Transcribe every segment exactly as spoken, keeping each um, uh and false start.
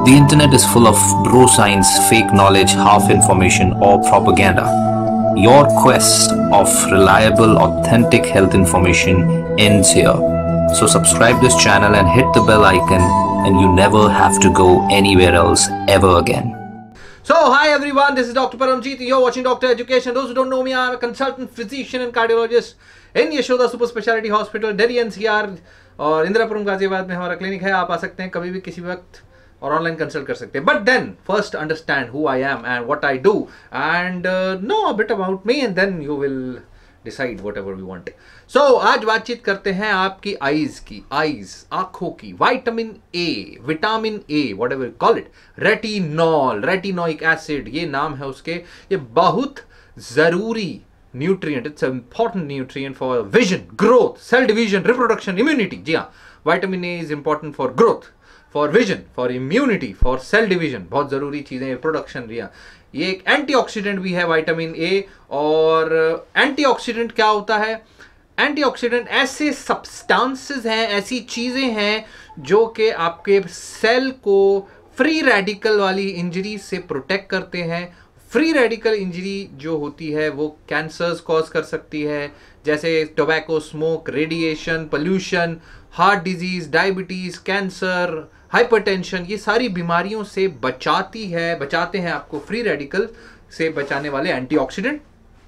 The internet is full of bro science, fake knowledge, half information, or propaganda. Your quest of reliable, authentic health information ends here. So subscribe this channel and hit the bell icon, and you never have to go anywhere else ever again. So, hi everyone, this is Doctor Paramjeet. You're watching Doctor Education. Those who don't know me, I'm a consultant physician and cardiologist in Yashoda Super Speciality Hospital, Delhi N C R और इंदिरापुरम गाजियाबाद में हमारा clinic है. आप आ सकते हैं कभी भी किसी वक्त और ऑनलाइन कंसल्ट कर सकते हैं. But then first understand who I am and what I do and know a bit about me and then you will decide whatever you want. So आज बातचीत करते हैं आपकी आईज की, आईज आंखों की. Vitamin A, vitamin A whatever you call it, retinol, retinoic acid ये नाम है उसके. ये बहुत जरूरी nutrient, it's important nutrient for vision, growth, cell division, reproduction, immunity. जी हाँ, vitamin A is important for growth, for vision, for immunity, for cell division. बहुत जरूरी चीजें, रिप्रोडक्शन. जी हाँ, ये एक एंटीऑक्सीडेंट भी है विटामिन ए. और एंटीऑक्सीडेंट क्या होता है? एंटीऑक्सीडेंट ऐसे सब्सटेंसेस हैं, ऐसी चीजें हैं जो कि आपके सेल को फ्री रेडिकल वाली इंजरी से प्रोटेक्ट करते हैं. फ्री रेडिकल इंजरी जो होती है वो कैंसर्स कॉज कर सकती है, जैसे tobacco smoke, radiation, pollution, heart disease, diabetes, cancer, hypertension. ये सारी बीमारियों से बचाती है, बचाते हैं आपको फ्री रेडिकल से बचाने वाले एंटीऑक्सीडेंट.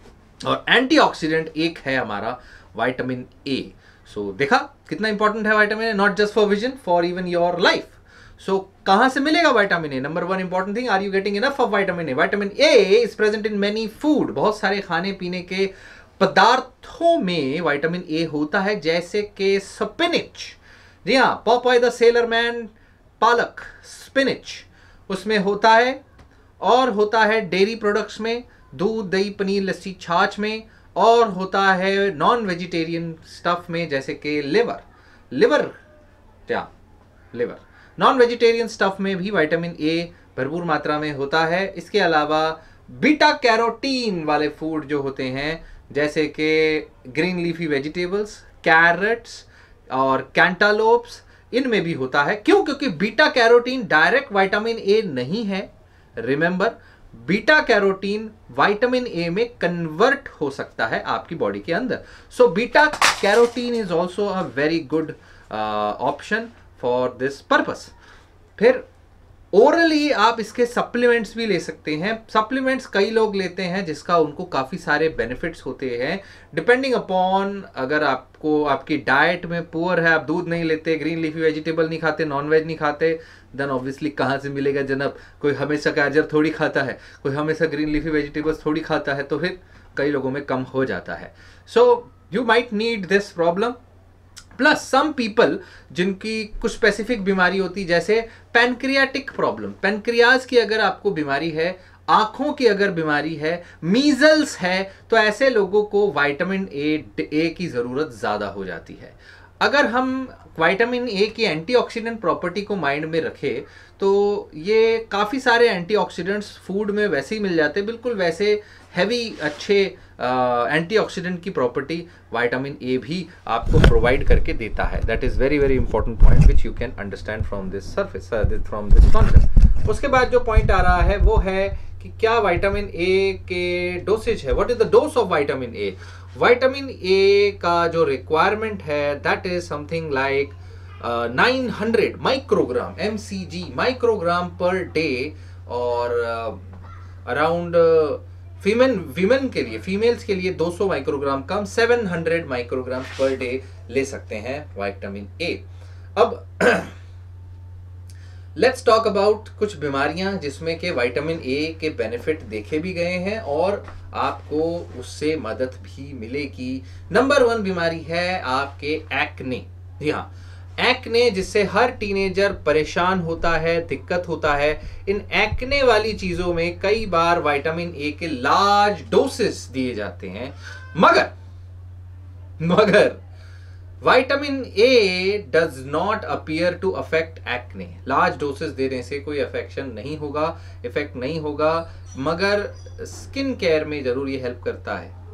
और एंटीऑक्सीडेंट एक है हमारा विटामिन ए. सो देखा कितना इंपॉर्टेंट है vitamin A, not just for vision, for even your life. So कहां से मिलेगा vitamin A? Number one important thing, are you getting enough of vitamin A? Vitamin A is present in many food. बहुत सारे खाने पीने के पदार्थों में विटामिन ए होता है, जैसे कि स्पिनिच. जी हाँ, पॉपॉय द सेलर मैन, पालक, स्पिनिच उसमें होता है. और होता है डेयरी प्रोडक्ट्स में, दूध, दही, पनीर, लस्सी, छाछ में. और होता है नॉन वेजिटेरियन स्टफ में, जैसे कि लिवर, लिवर क्या लिवर नॉन वेजिटेरियन स्टफ में भी विटामिन ए भरपूर मात्रा में होता है. इसके अलावा बीटा कैरोटीन वाले फूड जो होते हैं, जैसे कि ग्रीन लीफी वेजिटेबल्स, कैरेट्स और कैंटालोप्स, इनमें भी होता है. क्यों? क्योंकि beta carotene direct vitamin A नहीं है. Remember, beta carotene vitamin A में कन्वर्ट हो सकता है आपकी बॉडी के अंदर. So beta carotene is also a very good option for this purpose. फिर ओरली आप इसके सप्लीमेंट्स भी ले सकते हैं. सप्लीमेंट्स कई लोग लेते हैं जिसका उनको काफ़ी सारे बेनिफिट्स होते हैं, डिपेंडिंग अपॉन अगर आपको आपकी डाइट में पुअर है, आप दूध नहीं लेते, ग्रीन लीफी वेजिटेबल नहीं खाते, नॉन वेज नहीं खाते, देन ऑब्वियसली कहाँ से मिलेगा जनाब? कोई हमेशा गाजर थोड़ी खाता है, कोई हमेशा ग्रीन लीफी वेजिटेबल्स थोड़ी खाता है, तो फिर कई लोगों में कम हो जाता है. So you might need this problem. Plus some people जिनकी कुछ स्पेसिफिक बीमारी होती है, जैसे पैनक्रियाटिक प्रॉब्लम, पैनक्रियाज की अगर आपको बीमारी है, आंखों की अगर बीमारी है, मीजल्स है, तो ऐसे लोगों को विटामिन ए ए की ज़रूरत ज़्यादा हो जाती है. अगर हम विटामिन ए की एंटीऑक्सीडेंट प्रॉपर्टी को माइंड में रखें तो ये काफ़ी सारे एंटीऑक्सीडेंट्स फूड में वैसे ही मिल जाते हैं, बिल्कुल वैसे हैवी अच्छे एंटीऑक्सीडेंट की प्रॉपर्टी विटामिन ए भी आपको प्रोवाइड करके देता है. That is very very important point which you can understand from this surface, from this concept. उसके बाद जो पॉइंट आ रहा है वो है कि क्या विटामिन ए के डोसेज है, what is the dose of vitamin A. Vitamin A का जो रिक्वायरमेंट है that is something like nine hundred microgram, M C G, microgram per day. और अराउंड फीमेल वीमेन के लिए, फीमेल्स के लिए दो सौ माइक्रोग्राम कम, सात सौ माइक्रोग्राम पर डे ले सकते हैं विटामिन ए. अब लेट्स टॉक अबाउट कुछ बीमारियां जिसमें के विटामिन ए के बेनिफिट देखे भी गए हैं और आपको उससे मदद भी मिलेगी. नंबर वन बीमारी है आपके एक्ने. जी हाँ, एक्ने, जिससे हर टीनेजर परेशान होता है, दिक्कत होता है. इन एक्ने वाली चीजों में कई बार विटामिन ए के लार्ज डोसेस दिए जाते हैं, मगर मगर vitamin A does not appear to affect acne. Large doses देने से कोई अफेक्शन नहीं होगा, इफेक्ट नहीं होगा, मगर स्किन केयर में जरूर ये हेल्प करता है.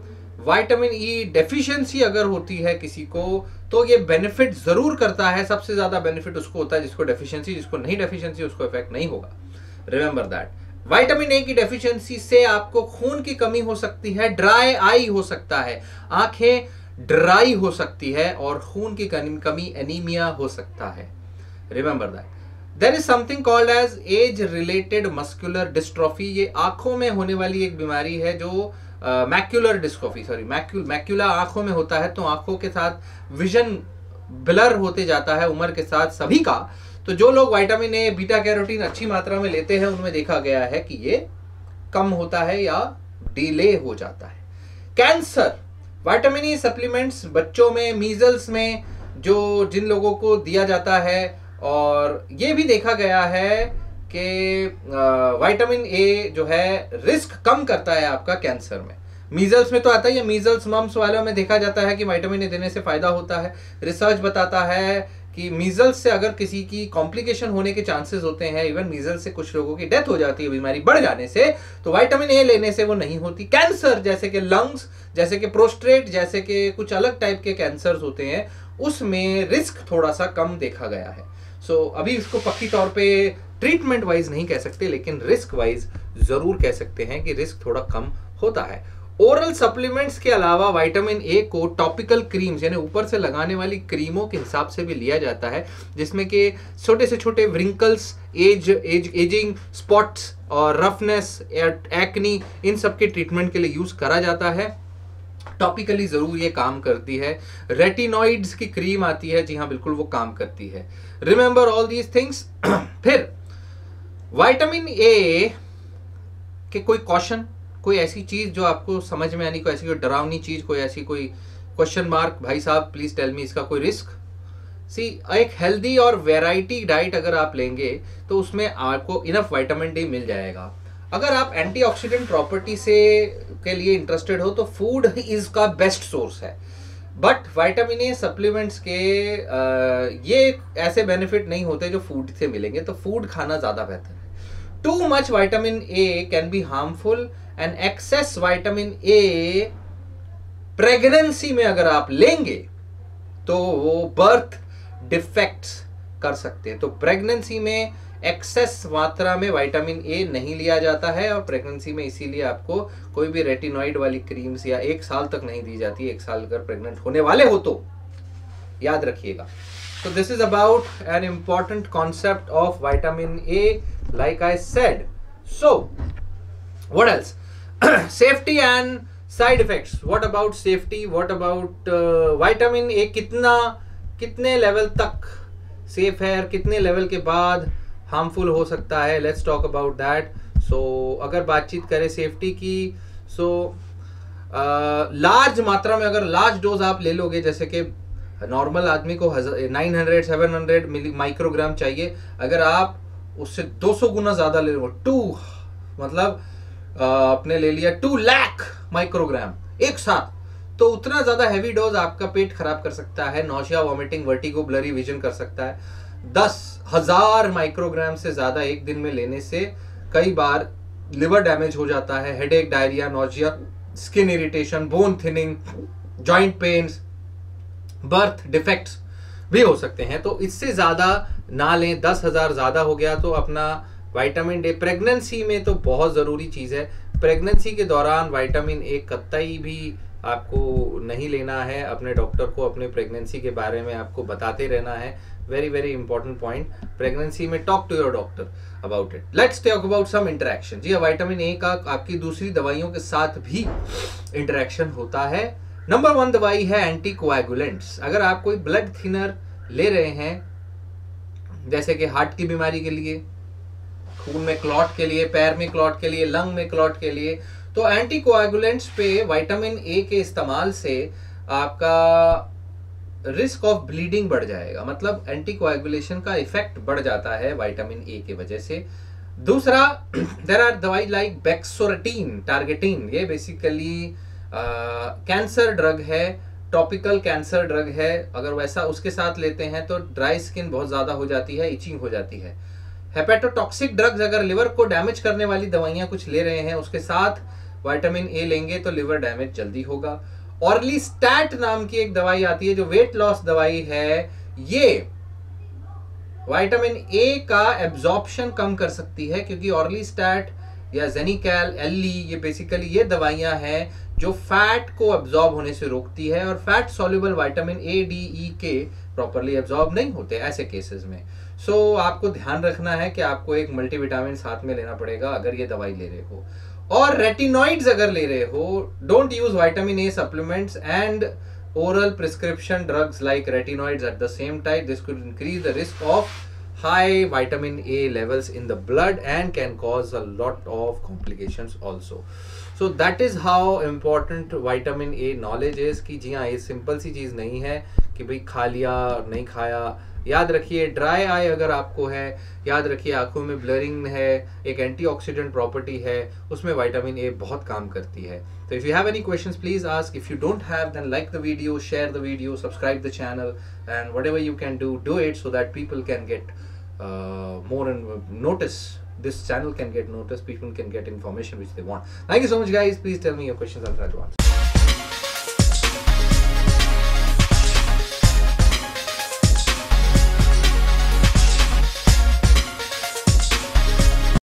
विटामिन ई डेफिशिएंसी अगर होती है किसी को तो ये बेनिफिट जरूर करता है। सबसे ज्यादा बेनिफिट उसको होता है जिसको डेफिशिएंसी, जिसको नहीं डेफिशिएंसी उसको इफेक्ट नहीं होगा। Remember that. विटामिन ए की डेफिशिएंसी से आपको खून की कमी हो सकती है, ड्राई आई हो सकता है, आंखें ड्राई हो सकती है और खून की कमी एनीमिया हो सकता है। Remember that. There is something called age age related muscular dystrophy. ये आंखों में होने वाली एक बीमारी है जो macular dystrophy sorry macule macula आंखों में होता है, तो आंखों के साथ विजन ब्लर होते जाता है उम्र के साथ सभी का। तो जो लोग विटामिन ए बीटा कैरोटीन अच्छी मात्रा में लेते हैं उनमें देखा गया है कि ये कम होता है या डिले हो जाता है। कैंसर, विटामिन ई सप्लीमेंट्स बच्चों में, मीजल्स में जो जिन लोगों को दिया जाता है, और ये भी देखा गया है कि विटामिन ए जो है रिस्क कम करता है आपका कैंसर में। मीजल्स में तो आता ही है, मीजल्स मम्स वालों में देखा जाता है कि विटामिन ए देने से फायदा होता है। रिसर्च बताता है कि मीजल्स से अगर किसी की कॉम्प्लिकेशन होने के चांसेस होते हैं, इवन मीजल्स से कुछ लोगों की डेथ हो जाती है बीमारी बढ़ जाने से, तो विटामिन ए लेने से वो नहीं होती। कैंसर जैसे कि लंग्स, जैसे कि प्रोस्टेट, जैसे कि कुछ अलग टाइप के कैंसर्स होते हैं, उसमें रिस्क थोड़ा सा कम देखा गया है। सो so, अभी इसको पक्की तौर पे ट्रीटमेंट वाइज नहीं कह सकते, लेकिन रिस्क वाइज जरूर कह सकते हैं कि रिस्क थोड़ा कम होता है। ओरल सप्लीमेंट्स के अलावा विटामिन ए को टॉपिकल क्रीम्स यानी ऊपर से लगाने वाली क्रीमों के हिसाब से भी लिया जाता है, जिसमें कि छोटे से छोटे wrinkles, age age ageing, spots और रफनेस, एक्नी, इन सब के ट्रीटमेंट के लिए यूज करा जाता है। टॉपिकली जरूर ये काम करती है। रेटिनॉइड्स की क्रीम आती है, जी हाँ बिल्कुल वो काम करती है। Remember all these things. फिर विटामिन ए के कोई क्वेश्चन, कोई ऐसी चीज जो आपको समझ में आनी, कोई ऐसी कोई डरावनी चीज, कोई ऐसी कोई क्वेश्चन मार्क, भाई साहब प्लीज टेल मी इसका कोई रिस्क। सी, एक हेल्दी और वैरायटी डाइट अगर आप लेंगे तो उसमें आपको इनफ विटामिन डी मिल जाएगा। अगर आप एंटीऑक्सीडेंट प्रॉपर्टी से के लिए इंटरेस्टेड हो तो फूड इज का बेस्ट सोर्स है, बट विटामिन ए सप्लीमेंट्स के आ, ये ऐसे बेनिफिट नहीं होते जो फूड से मिलेंगे, तो फूड खाना ज्यादा बेहतर है। Too much vitamin A can be harmful and excess vitamin A pregnancy में अगर आप लेंगे तो वो बर्थ डिफेक्ट्स कर सकते हैं। तो प्रेगनेंसी में एक्सेस मात्रा में विटामिन ए नहीं लिया जाता है, और प्रेगनेंसी में इसीलिए आपको कोई भी रेटिनॉइड वाली क्रीम्स या एक साल तक नहीं दी जाती। एक साल अगर प्रेग्नेंट होने वाले हो तो याद रखिएगा। So this is about an important concept of vitamin A, like I said. So what else? Safety and side effects. What about safety? What about uh, vitamin A? कितना कितने लेवल तक सेफ है और कितने लेवल के बाद harmful हो सकता है? Let's talk about that. So अगर बातचीत करें सेफ्टी की, so लार्ज uh, मात्रा में अगर लार्ज डोज आप ले लोगे, जैसे कि नॉर्मल आदमी को नौ सौ सात सौ मिली माइक्रोग्राम चाहिए, अगर आप उससे दो सौ गुना ज्यादा ले लो, टू मतलब आपने ले लिया टू लाख माइक्रोग्राम एक साथ, तो उतना ज्यादा हैवी डोज आपका पेट खराब कर सकता है, nausea, vomiting, vertigo, blurry vision कर सकता है। दस हजार माइक्रोग्राम से ज्यादा एक दिन में लेने से कई बार लिवर डैमेज हो जाता है, headache, diarrhoea, nausea, skin irritation, bone thinning, joint pains, birth defects भी हो सकते हैं। तो इससे ज्यादा ना लें। दस हजार ज्यादा हो गया तो अपना विटामिन डी प्रेगनेंसी में तो बहुत जरूरी चीज है। प्रेगनेंसी के दौरान विटामिन ए कतई भी आपको नहीं लेना है। अपने डॉक्टर को अपने प्रेगनेंसी के बारे में आपको बताते रहना है। Very very important point pregnancy में, talk to your doctor about it. Let's talk about some interaction. जी, विटामिन ए का आपकी दूसरी दवाइयों के साथ भी इंटरेक्शन होता है। नंबर वन दवाई है एंटीकोएगुलेंट्स। अगर आप कोई ब्लड थिनर ले रहे हैं, जैसे कि हार्ट की बीमारी के लिए, खून में क्लॉट के लिए, पैर में क्लॉट के लिए, लंग में क्लॉट के लिए, तो एंटीकोएगुलेंट्स पे विटामिन ए के इस्तेमाल से आपका रिस्क ऑफ ब्लीडिंग बढ़ जाएगा। मतलब एंटीकोएगुलेशन का इफेक्ट बढ़ जाता है विटामिन ए की वजह से। दूसरा, देयर आर दवाई लाइक बेक्सोरेटिन, टारगेटिन। ये बेसिकली कैंसर ड्रग है, टॉपिकल कैंसर ड्रग है। अगर वैसा उसके साथ लेते हैं तो ड्राई स्किन बहुत ज्यादा हो जाती है, इचिंग हो जाती है। हेपेटोटॉक्सिक ड्रग्स, अगर लिवर को डैमेज करने वाली दवाइयां कुछ ले रहे हैं, उसके साथ विटामिन ए लेंगे तो लिवर डैमेज जल्दी होगा। ऑर्लिस्टैट नाम की एक दवाई आती है जो वेट लॉस दवाई है, ये विटामिन ए का एब्जॉर्प्शन कम कर सकती है, क्योंकि ऑर्लिस्टैट या जेनिकैल, एल्ली, ये बेसिकली ये दवाइयां हैं जो फैट को एब्जॉर्ब होने से रोकती है, और fat soluble vitamin A, D, E के प्रॉपर्ली एब्जॉर्ब नहीं होते ऐसे केसेस में। सो so, आपको ध्यान रखना है कि आपको एक मल्टीविटामिन साथ में लेना पड़ेगा अगर ये दवाई ले रहे हो। और रेटिनॉइड्स अगर ले रहे हो, don't use vitamin A supplements and oral prescription drugs like retinoids at the same time. This could increase the risk of high vitamin A levels in the blood and can cause a lot of complications also. So that is how important vitamin A knowledge is कि जी हाँ, ये simple सी चीज़ नहीं है कि भाई खा लिया नहीं खाया। याद रखिए, ड्राई आई अगर आपको है, याद रखिए आंखों में ब्लरिंग है, एक एंटीऑक्सीडेंट प्रॉपर्टी है, उसमें विटामिन ए बहुत काम करती है। तो if you have any questions please ask, if you don't have then like the video, share the video, subscribe the channel, and whatever you can do do it so that people can get more and notice, this channel can get noticed, people can get information which they want. Thank you so much guys, please tell me your questions, I'll try to answer.